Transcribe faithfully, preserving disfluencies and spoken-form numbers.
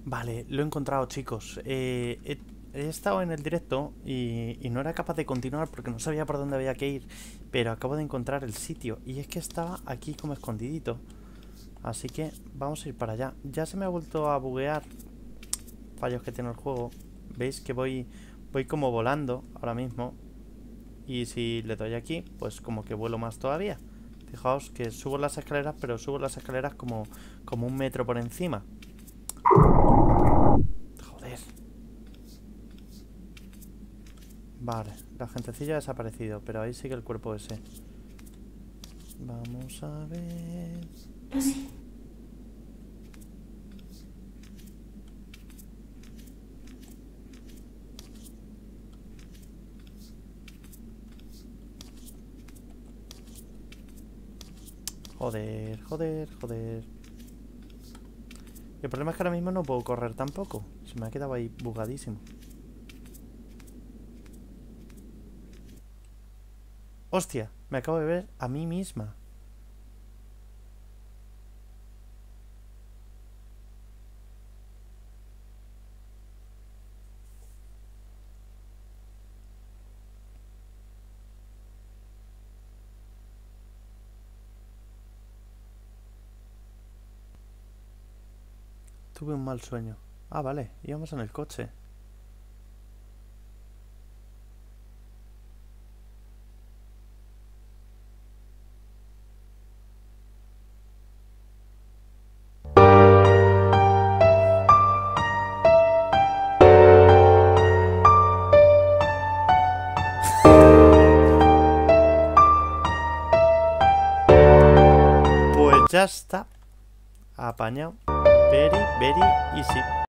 Vale, lo he encontrado, chicos. Eh, he, he estado en el directo y, y no era capaz de continuar porque no sabía por dónde había que ir, pero acabo de encontrar el sitio y es que estaba aquí como escondidito. Así que vamos a ir para allá. Ya se me ha vuelto a buguear. Fallos que tiene el juego. Veis que voy, voy como volando ahora mismo. Y si le doy aquí, pues como que vuelo más todavía. Fijaos que subo las escaleras, pero subo las escaleras como, como un metro por encima. Joder. Vale, la gentecilla ha desaparecido, pero ahí sigue el cuerpo ese. Vamos a ver... Lucy. Joder, joder, joder. Y el problema es que ahora mismo no puedo correr tampoco. Se me ha quedado ahí bugadísimo. ¡Hostia! Me acabo de ver a mí misma. Tuve un mal sueño. Ah, vale, íbamos en el coche. Pues ya está. Apañado. Very, very easy.